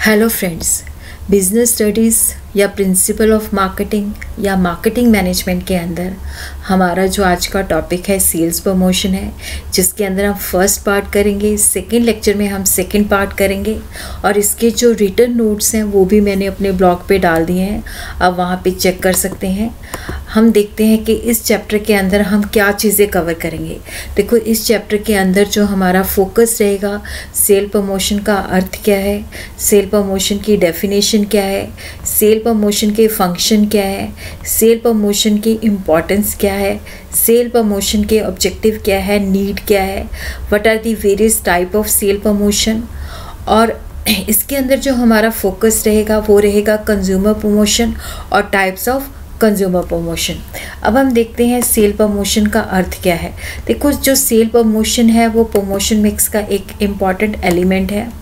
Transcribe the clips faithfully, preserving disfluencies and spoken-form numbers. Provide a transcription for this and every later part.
Hello friends, business studies या principle of marketing या marketing management के अंदर हमारा जो आज का टॉपिक है सेल्स प्रमोशन है, जिसके अंदर हम फर्स्ट पार्ट करेंगे। सेकंड लेक्चर में हम सेकंड पार्ट करेंगे और इसके जो रिटन नोट्स हैं वो भी मैंने अपने ब्लॉग पे डाल दिए हैं, आप वहाँ पे चेक कर सकते हैं। हम देखते हैं कि इस चैप्टर के अंदर हम क्या चीज़ें कवर करेंगे। देखो, इस चैप्टर के अंदर जो हमारा फोकस रहेगा, सेल प्रमोशन का अर्थ क्या है, सेल प्रमोशन की डेफिनेशन क्या है, सेल प्रमोशन के फंक्शन क्या है, सेल प्रमोशन की इम्पोर्टेंस क्या है, सेल प्रमोशन के ऑब्जेक्टिव क्या है, नीड क्या है, what are the various type of sale promotion. और इसके अंदर जो हमारा फोकस रहेगा वो रहेगा कंज्यूमर प्रमोशन और टाइप्स ऑफ कंज्यूमर प्रमोशन। अब हम देखते हैं सेल प्रमोशन का अर्थ क्या है। देखो, जो सेल प्रमोशन है वो प्रमोशन मिक्स का एक इम्पॉर्टेंट एलिमेंट है।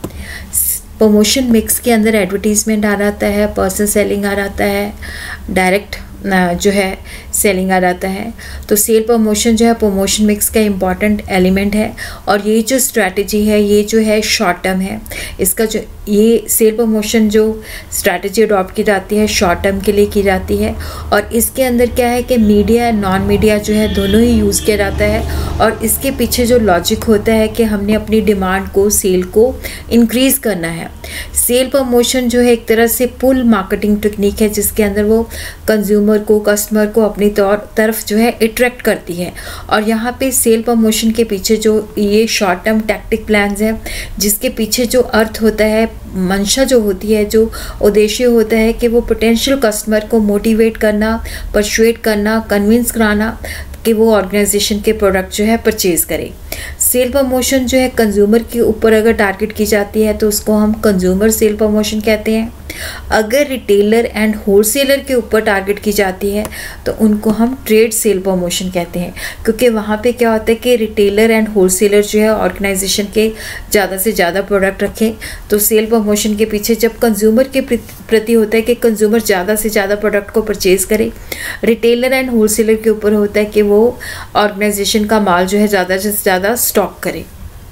प्रमोशन मिक्स के अंदर एडवर्टीजमेंट आ जाता है, पर्सनल सेलिंग आ जाता है, डायरेक्ट जो है सेलिंग आ जाता है। तो सेल प्रमोशन जो है प्रमोशन मिक्स का इम्पॉर्टेंट एलिमेंट है और ये जो स्ट्रैटेजी है ये जो है शॉर्ट टर्म है। इसका जो ये सेल प्रमोशन जो स्ट्रैटेजी अडॉप्ट की जाती है शॉर्ट टर्म के लिए की जाती है और इसके अंदर क्या है कि मीडिया एंड नॉन मीडिया जो है दोनों ही यूज़ किया जाता है और इसके पीछे जो लॉजिक होता है कि हमने अपनी डिमांड को, सेल को इंक्रीज़ करना है। सेल प्रमोशन जो है एक तरह से पुल मार्केटिंग टेक्निक है, जिसके अंदर वो कंज्यूमर को, कस्टमर को अपनी तौर तरफ जो है अट्रैक्ट करती है। और यहाँ पे सेल प्रमोशन के पीछे जो ये शॉर्ट टर्म टैक्टिक प्लान्स हैं, जिसके पीछे जो अर्थ होता है, मंशा जो होती है, जो उद्देश्य होता है कि वो पोटेंशियल कस्टमर को मोटिवेट करना, परसुएट करना, कन्विंस कराना कि वो ऑर्गेनाइजेशन के प्रोडक्ट जो है परचेज़ करे। सेल प्रमोशन जो है कंज्यूमर के ऊपर अगर टारगेट की जाती है तो उसको हम कंज्यूमर सेल प्रमोशन कहते हैं। अगर रिटेलर एंड होलसेलर के ऊपर टारगेट की जाती है तो उनको हम ट्रेड सेल प्रमोशन कहते हैं, क्योंकि वहाँ पे क्या होता है कि रिटेलर एंड होलसेलर जो है ऑर्गेनाइजेशन के ज़्यादा से ज़्यादा प्रोडक्ट रखें। तो सेल प्रमोशन के पीछे जब कंज्यूमर के प्रति होता है कि कंज्यूमर ज़्यादा से ज़्यादा प्रोडक्ट को परचेज़ करे, रिटेलर एंड होलसेलर के ऊपर होता है कि वो ऑर्गेनाइजेशन का माल जो है ज़्यादा से ज़्यादा स्टॉक करे।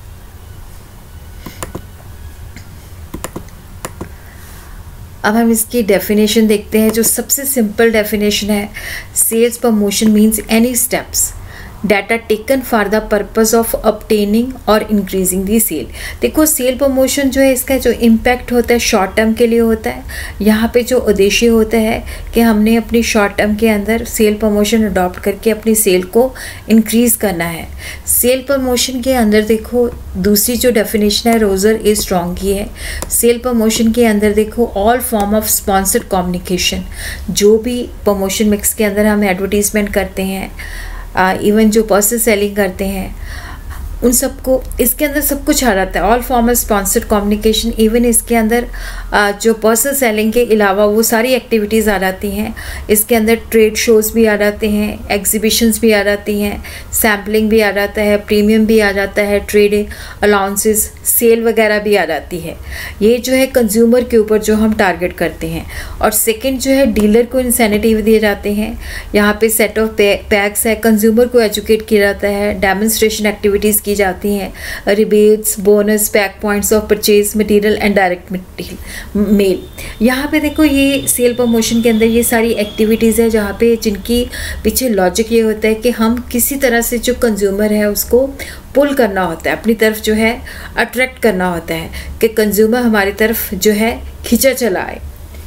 अब हम इसकी डेफिनेशन देखते हैं। जो सबसे सिंपल डेफिनेशन है, sales promotion means any steps that are taken for the purpose of obtaining और इंक्रीजिंग दी सेल। देखो, सेल प्रमोशन जो है इसका जो इम्पैक्ट होता है शॉर्ट टर्म के लिए होता है। यहाँ पे जो उद्देश्य होता है कि हमने अपनी शॉर्ट टर्म के अंदर सेल प्रमोशन अडॉप्ट करके अपनी सेल को इंक्रीज़ करना है। सेल प्रमोशन के अंदर देखो, दूसरी जो डेफिनेशन है रोजर ए स्ट्रॉन्ग की है। सेल प्रमोशन के अंदर देखो, all form of sponsored communication, जो भी प्रमोशन मिक्स के अंदर हम एडवर्टीजमेंट करते हैं, इवन uh, जो पर्सनल सेलिंग करते हैं, उन सबको इसके अंदर सब कुछ आ जाता है। All form of sponsored communication, even इसके अंदर uh, जो पर्सनल सेलिंग के अलावा वो सारी एक्टिविटीज़ आ जाती हैं। इसके अंदर ट्रेड शोज़ भी आ जाते हैं, एग्जीबिशंस भी आ जाती हैं, सैम्पलिंग भी आ जाता है, प्रीमियम भी आ जाता है, ट्रेड अलाउंसेस, सेल वगैरह भी आ जाती है। ये जो है कंज्यूमर के ऊपर जो हम टारगेट करते हैं। और सेकंड जो है डीलर को इंसेंटिव दिए जाते हैं। यहाँ पे सेट ऑफ पैक्स है, कंज्यूमर को एजुकेट किया जाता है, डेमोन्स्ट्रेशन एक्टिविटीज़ की जाती हैं, rebates, bonus, pack points of purchase material and direct material mail. यहाँ पे देखो, ये सेल प्रमोशन के अंदर ये सारी एक्टिविटीज़ है जहाँ पे जिनकी पीछे लॉजिक ये होता है कि हम किसी तरह से जो कंज्यूमर है उसको पुल करना होता है, अपनी तरफ जो है अट्रैक्ट करना होता है कि कंज्यूमर हमारी तरफ जो है खींचा चला आए।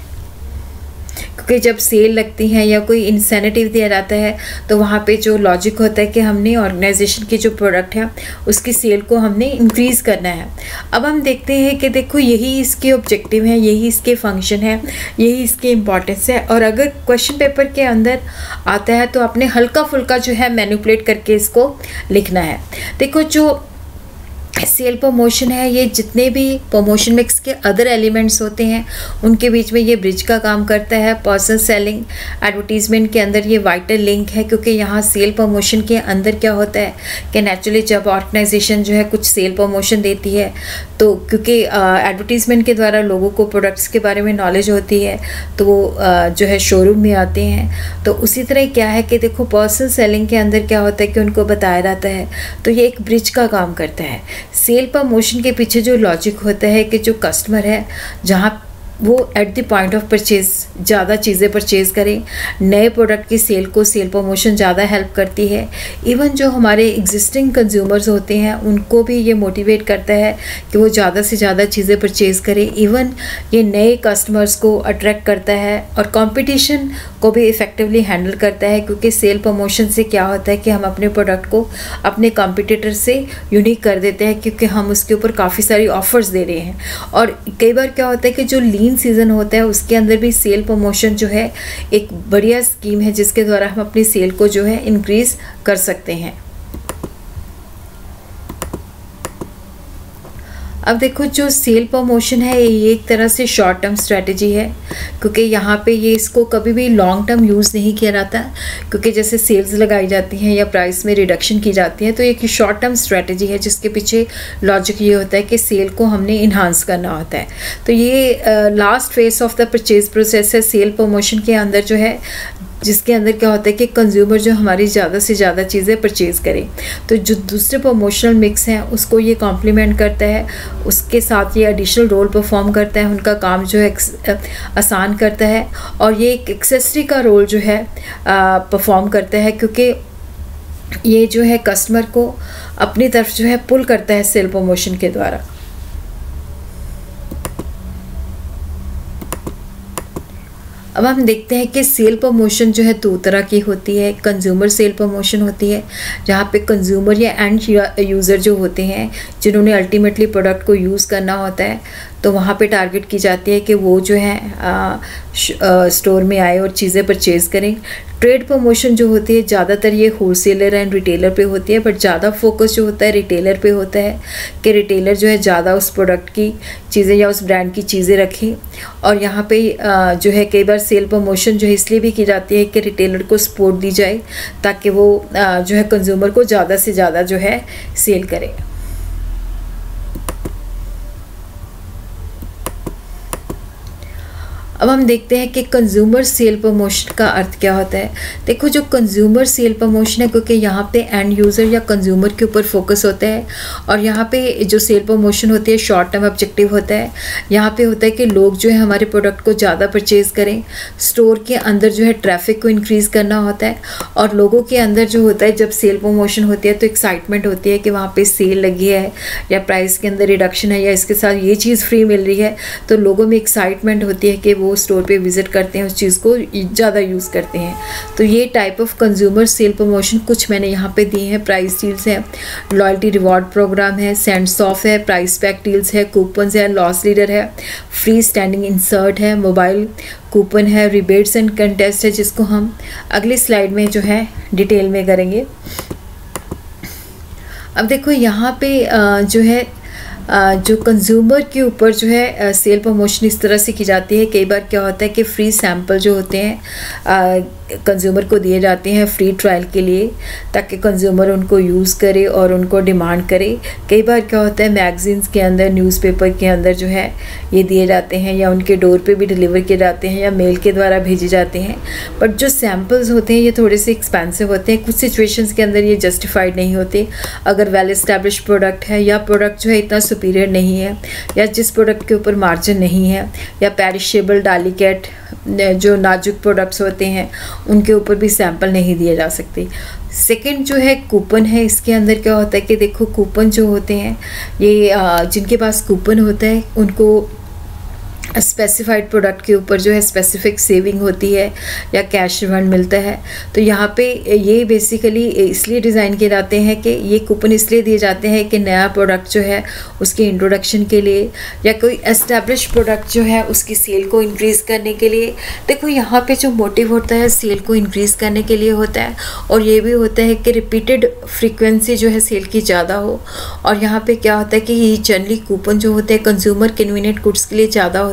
क्योंकि जब सेल लगती है या कोई इंसेंटिव दिया जाता है तो वहाँ पे जो लॉजिक होता है कि हमने ऑर्गेनाइजेशन की जो प्रोडक्ट है उसकी सेल को हमने इंक्रीज़ करना है। अब हम देखते हैं कि देखो, यही इसके ऑब्जेक्टिव हैं, यही इसके फंक्शन है, यही इसकी इम्पोर्टेंस है। और अगर क्वेश्चन पेपर के अंदर आता है तो आपने हल्का फुल्का जो है मैनिपुलेट करके इसको लिखना है। देखो, जो सेल प्रमोशन है ये जितने भी प्रमोशन मिक्स के अदर एलिमेंट्स होते हैं उनके बीच में ये ब्रिज का काम करता है। पर्सनल सेलिंग एडवर्टीजमेंट के अंदर ये वाइटल लिंक है, क्योंकि यहाँ सेल प्रमोशन के अंदर क्या होता है कि नेचुरली जब ऑर्गेनाइजेशन जो है कुछ सेल प्रमोशन देती है तो क्योंकि एडवर्टीजमेंट के द्वारा लोगों को प्रोडक्ट्स के बारे में नॉलेज होती है तो वो जो है शोरूम में आते हैं। तो उसी तरह क्या है कि देखो, पर्सनल सेलिंग के अंदर क्या होता है कि उनको बताया जाता है, तो ये एक ब्रिज का काम करता है सेल प्रमोशन के पीछे जो लॉजिक होता है कि जो कस्टमर है जहाँ वो at the point of purchase ज़्यादा चीज़ें परचेज़ करें, नए प्रोडक्ट की सेल को सेल प्रमोशन ज़्यादा हेल्प करती है। इवन जो हमारे एग्जिस्टिंग कंज्यूमर्स होते हैं उनको भी ये मोटिवेट करता है कि वो ज़्यादा से ज़्यादा चीज़ें परचेज़ करें। इवन ये नए कस्टमर्स को अट्रैक्ट करता है और कंपटीशन को भी इफ़ेक्टिवली हैंडल करता है, क्योंकि सेल प्रमोशन से क्या होता है कि हम अपने प्रोडक्ट को अपने कॉम्पिटिटर से यूनिक कर देते हैं, क्योंकि हम उसके ऊपर काफ़ी सारी ऑफ़र्स दे रहे हैं। और कई बार क्या होता है कि जो लीन सीजन होता है उसके अंदर भी सेल प्रमोशन जो है एक बढ़िया स्कीम है जिसके द्वारा हम अपनी सेल को जो है इंक्रीज कर सकते हैं। अब देखो, जो सेल प्रमोशन है ये एक तरह से शॉर्ट टर्म स्ट्रेटजी है, क्योंकि यहाँ पे ये इसको कभी भी लॉन्ग टर्म यूज़ नहीं किया जाता, क्योंकि जैसे सेल्स लगाई जाती हैं या प्राइस में रिडक्शन की जाती है तो एक शॉर्ट टर्म स्ट्रेटजी है जिसके पीछे लॉजिक ये होता है कि सेल को हमने इन्हांस करना होता है। तो ये last phase of the purchase process है सेल प्रमोशन के अंदर जो है, जिसके अंदर क्या होता है कि कंज्यूमर जो हमारी ज़्यादा से ज़्यादा चीज़ें परचेज़ करें। तो जो दूसरे प्रमोशनल मिक्स हैं उसको ये कॉम्प्लीमेंट करता है, उसके साथ ये एडिशनल रोल परफॉर्म करता है, उनका काम जो है आसान करता है और ये एक एक्सेसरी का रोल जो है परफॉर्म करता है, क्योंकि ये जो है कस्टमर को अपनी तरफ जो है पुल करता है सेल प्रमोशन के द्वारा। अब हम देखते हैं कि सेल प्रमोशन जो है दो तरह की होती है। कंज्यूमर सेल प्रमोशन होती है जहाँ पे कंज्यूमर या एंड यूज़र जो होते हैं जिन्होंने अल्टीमेटली प्रोडक्ट को यूज़ करना होता है, तो वहाँ पे टारगेट की जाती है कि वो जो है आ, आ, स्टोर में आए और चीज़ें परचेज़ करें। ट्रेड प्रमोशन जो होती है ज़्यादातर ये होलसेलर एंड रिटेलर पे होती है, बट ज़्यादा फोकस जो होता है रिटेलर पे होता है कि रिटेलर जो है ज़्यादा उस प्रोडक्ट की चीज़ें या उस ब्रांड की चीज़ें रखें। और यहाँ पे आ, जो है कई बार सेल प्रमोशन जो है इसलिए भी की जाती है कि रिटेलर को सपोर्ट दी जाए ताकि वो आ, जो है कंज्यूमर को ज़्यादा से ज़्यादा जो है सेल करे। अब हम देखते हैं कि कंज्यूमर सेल प्रमोशन का अर्थ क्या होता है। देखो, जो कंज्यूमर सेल प्रमोशन है, क्योंकि यहाँ पे एंड यूज़र या कंज्यूमर के ऊपर फोकस होता है और यहाँ पे जो सेल प्रमोशन होती है शॉर्ट टर्म ऑब्जेक्टिव होता है। यहाँ पे होता है कि लोग जो है हमारे प्रोडक्ट को ज़्यादा परचेज़ करें, स्टोर के अंदर जो है ट्रैफिक को इंक्रीज़ करना होता है और लोगों के अंदर जो होता है जब सेल प्रमोशन होती है तो एक्साइटमेंट होती है कि वहाँ पर सेल लगी है या प्राइस के अंदर रिडक्शन है या इसके साथ ये चीज़ फ्री मिल रही है, तो लोगों में एक्साइटमेंट होती है कि वो स्टोर पे विजिट करते हैं, उस चीज़ को ज़्यादा यूज़ करते हैं। तो ये type of consumer sale promotion कुछ मैंने यहाँ पे दिए हैं। प्राइस डील्स हैं, लॉयल्टी रिवॉर्ड प्रोग्राम है, सेंड्स ऑफ है, प्राइस पैक डील्स है, कूपन्स है, लॉस लीडर है, फ्री स्टैंडिंग इंसर्ट है, मोबाइल कूपन है, रिबेट्स एंड कंटेस्ट है, जिसको हम अगली स्लाइड में जो है डिटेल में करेंगे। अब देखो, यहाँ पे जो है जो कंज्यूमर के ऊपर जो है सेल प्रमोशन इस तरह से की जाती है। कई बार क्या होता है कि फ्री सैंपल जो होते हैं कंज्यूमर को दिए जाते हैं फ्री ट्रायल के लिए, ताकि कंज्यूमर उनको यूज़ करे और उनको डिमांड करे। कई बार क्या होता है मैगजीन्स के अंदर, न्यूज़पेपर के अंदर जो है ये दिए जाते हैं या उनके डोर पे भी डिलीवर किए जाते हैं या मेल के द्वारा भेजे जाते हैं। बट जो सैम्पल्स होते हैं ये थोड़े से एक्सपेंसिव होते हैं, कुछ सिचुएशंस के अंदर ये जस्टिफाइड नहीं होते। अगर वेल एस्टैब्लिश प्रोडक्ट है या प्रोडक्ट जो है इतना सुपीरियर नहीं है या जिस प्रोडक्ट के ऊपर मार्जिन नहीं है या पेरिशेबल, डेलिकेट जो नाजुक प्रोडक्ट्स होते हैं उनके ऊपर भी सैंपल नहीं दिए जा सकते। सेकंड जो है कूपन है। इसके अंदर क्या होता है कि देखो, कूपन जो होते हैं ये जिनके पास कूपन होता है उनको स्पेसिफाइड प्रोडक्ट के ऊपर जो है स्पेसिफिक सेविंग होती है या कैश रिफंड मिलता है। तो यहाँ पे ये बेसिकली इसलिए डिज़ाइन किए जाते हैं कि ये कूपन इसलिए दिए जाते हैं कि नया प्रोडक्ट जो है उसके इंट्रोडक्शन के लिए या कोई एस्टैब्लिश प्रोडक्ट जो है उसकी सेल को इंक्रीज़ करने के लिए। देखो, यहाँ पे जो मोटिव होता है सेल को इंक्रीज़ करने के लिए होता है और ये भी होता है कि रिपीटेड फ्रीक्वेंसी जो है सेल की ज़्यादा हो। और यहाँ पर क्या होता है कि ये जनरली कूपन जो होते हैं कंज्यूमर कन्वीनियंट गुड्स के लिए ज़्यादा होते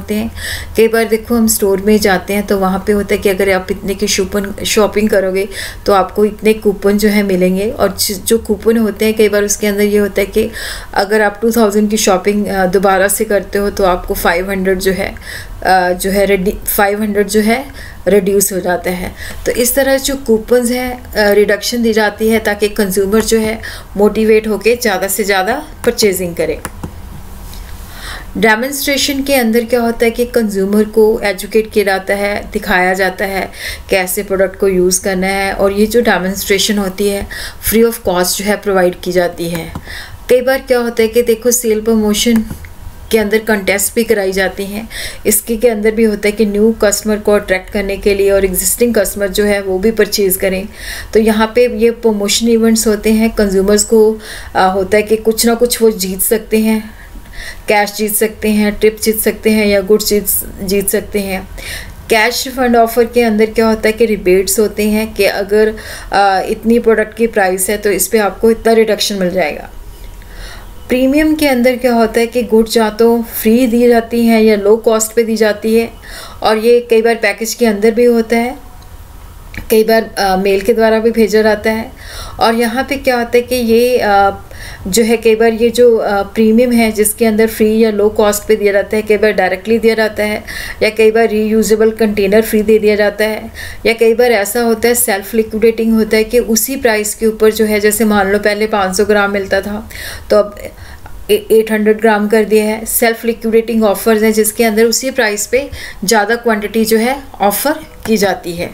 होते हैं। कई बार देखो हम स्टोर में जाते हैं तो वहाँ पे होता है कि अगर आप इतने की शूपन शॉपिंग करोगे तो आपको इतने कूपन जो है मिलेंगे, और जो कूपन होते हैं कई बार उसके अंदर ये होता है कि अगर आप टू थाउजेंड की शॉपिंग दोबारा से करते हो तो आपको फाइव हंड्रेड जो है जो है रेडी फाइव हंड्रेड जो है रिड्यूस हो जाता है। तो इस तरह जो कूपन्स हैं रिडक्शन दी जाती है ताकि कंज्यूमर जो है मोटिवेट होके ज़्यादा से ज़्यादा परचेजिंग करे। डेमोन्स्ट्रेशन के अंदर क्या होता है कि कंज्यूमर को एजुकेट किया जाता है, दिखाया जाता है कैसे प्रोडक्ट को यूज़ करना है, और ये जो डेमोन्स्ट्रेशन होती है फ्री ऑफ कॉस्ट जो है प्रोवाइड की जाती है। कई बार क्या होता है कि देखो सेल प्रमोशन के अंदर कंटेस्ट भी कराई जाती हैं। इसके के अंदर भी होता है कि न्यू कस्टमर को अट्रैक्ट करने के लिए और एग्जिस्टिंग कस्टमर जो है वो भी परचेज करें। तो यहाँ पे ये प्रमोशन इवेंट्स होते हैं, कंज्यूमर्स को आ, होता है कि कुछ ना कुछ वो जीत सकते हैं, कैश जीत सकते हैं, ट्रिप जीत सकते हैं या गुड्स जीत जीत सकते हैं। कैश फंड ऑफर के अंदर क्या होता है कि रिबेट्स होते हैं कि अगर आ, इतनी प्रोडक्ट की प्राइस है तो इस पर आपको इतना रिडक्शन मिल जाएगा। प्रीमियम के अंदर क्या होता है कि गुड्स या तो फ्री दी जाती हैं या लो कॉस्ट पे दी जाती है, और ये कई बार पैकेज के अंदर भी होता है, कई बार आ, मेल के द्वारा भी भेजा जाता है। और यहाँ पे क्या होता है कि ये आ, जो है कई बार ये जो प्रीमियम है जिसके अंदर फ्री या लो कॉस्ट पे दिया जाता है, कई बार डायरेक्टली दिया जाता है, या कई बार रीयूजेबल कंटेनर फ्री दे दिया जाता है, या कई बार ऐसा होता है सेल्फ लिक्विडेटिंग होता है कि उसी प्राइस के ऊपर जो है, जैसे मान लो पहले पाँच सौ ग्राम मिलता था तो अब आठ सौ ग्राम कर दिया है। सेल्फ लिक्विडेटिंग ऑफर्स हैं जिसके अंदर उसी प्राइस पे ज़्यादा क्वांटिटी जो है ऑफ़र की जाती है।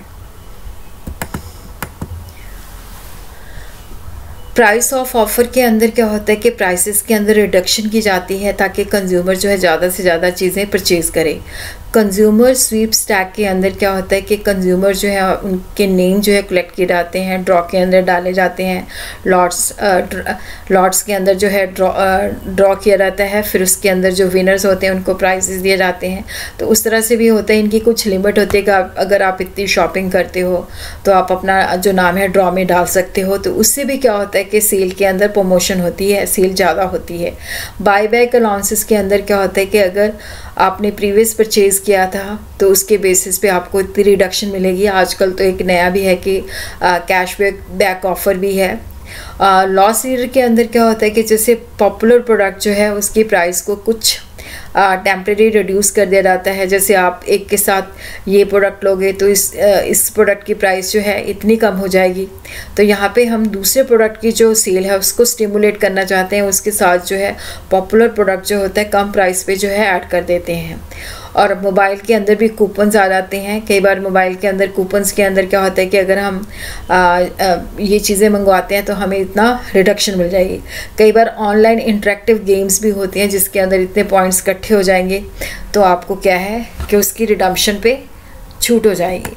प्राइस ऑफ ऑफ़र के अंदर क्या होता है कि प्राइसेस के अंदर रिडक्शन की जाती है ताकि कंज्यूमर जो है ज़्यादा से ज़्यादा चीज़ें परचेज़ करे। कंज्यूमर स्वीप स्टैक के अंदर क्या होता है कि कंज्यूमर जो है उनके नेम जो है कलेक्ट किए जाते हैं, ड्रॉ के अंदर डाले जाते हैं, लॉट्स लॉट्स के अंदर जो है ड्रॉ ड्रॉ किया जाता है, फिर उसके अंदर जो विनर्स होते हैं उनको प्राइजेस दिए जाते हैं। तो उस तरह से भी होता है, इनकी कुछ लिमिट होती है कि आप, अगर आप इतनी शॉपिंग करते हो तो आप अपना जो नाम है ड्रॉ में डाल सकते हो। तो उससे भी क्या होता है कि सेल के अंदर प्रमोशन होती है, सेल ज़्यादा होती है। बाय बैक अलाउंसेस के अंदर क्या होता है कि अगर आपने प्रीवियस परचेज़ किया था तो उसके बेसिस पे आपको इतनी रिडक्शन मिलेगी। आजकल तो एक नया भी है कि कैश बैक बैक ऑफ़र भी है। लॉस लीडर के अंदर क्या होता है कि जैसे पॉपुलर प्रोडक्ट जो है उसकी प्राइस को कुछ टेम्प्रेरी रिड्यूस कर दिया जाता है। जैसे आप एक के साथ ये प्रोडक्ट लोगे तो इस इस प्रोडक्ट की प्राइस जो है इतनी कम हो जाएगी। तो यहाँ पे हम दूसरे प्रोडक्ट की जो सेल है उसको स्टिमुलेट करना चाहते हैं, उसके साथ जो है पॉपुलर प्रोडक्ट जो होता है कम प्राइस पे जो है ऐड कर देते हैं। और मोबाइल के अंदर भी कूपन्स आ जाते हैं। कई बार मोबाइल के अंदर कूपन्स के अंदर क्या होता है कि अगर हम आ, आ, ये चीज़ें मंगवाते हैं तो हमें इतना रिडक्शन मिल जाएगी। कई बार ऑनलाइन इंटरेक्टिव गेम्स भी होती हैं जिसके अंदर इतने पॉइंट्स इकट्ठे हो जाएंगे तो आपको क्या है कि उसकी रिडम्पशन पे छूट हो जाएगी।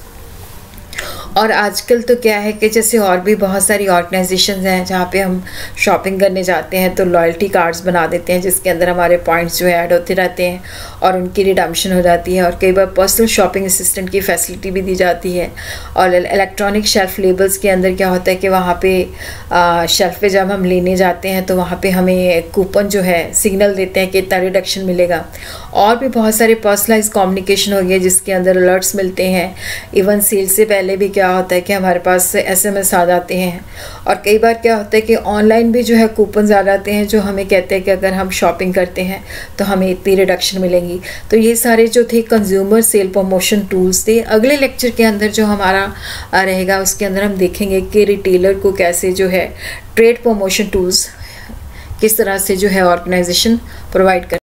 और आजकल तो क्या है कि जैसे और भी बहुत सारी ऑर्गेनाइजेशंस हैं जहाँ पे हम शॉपिंग करने जाते हैं तो लॉयल्टी कार्ड्स बना देते हैं जिसके अंदर हमारे पॉइंट्स जो है ऐड होते रहते हैं और उनकी रिडम्पशन हो जाती है। और कई बार पर्सनल शॉपिंग असिस्टेंट की फैसिलिटी भी दी जाती है। और इलेक्ट्रॉनिक शेल्फ लेबल्स के अंदर क्या होता है कि वहाँ पे शेल्फ पे जब हम लेने जाते हैं तो वहाँ पे हमें कूपन जो है सिग्नल देते हैं कि इतना रिडक्शन मिलेगा। और भी बहुत सारे पर्सनलाइज कम्युनिकेशन हो गया जिसके अंदर अलर्ट्स मिलते हैं। इवन सेल से पहले भी क्या होता है कि हमारे पास एसएमएस आ जाते हैं। और कई बार क्या होता है कि ऑनलाइन भी जो है कूपन्स आ जाते हैं जो हमें कहते हैं कि अगर हम शॉपिंग करते हैं तो हमें इतनी रिडक्शन मिलेंगी। तो ये सारे जो थे कंज्यूमर सेल प्रमोशन टूल्स थे। अगले लेक्चर के अंदर जो हमारा रहेगा उसके अंदर हम देखेंगे कि रिटेलर को कैसे जो है ट्रेड प्रमोशन टूल्स किस तरह से जो है ऑर्गेनाइजेशन प्रोवाइड कर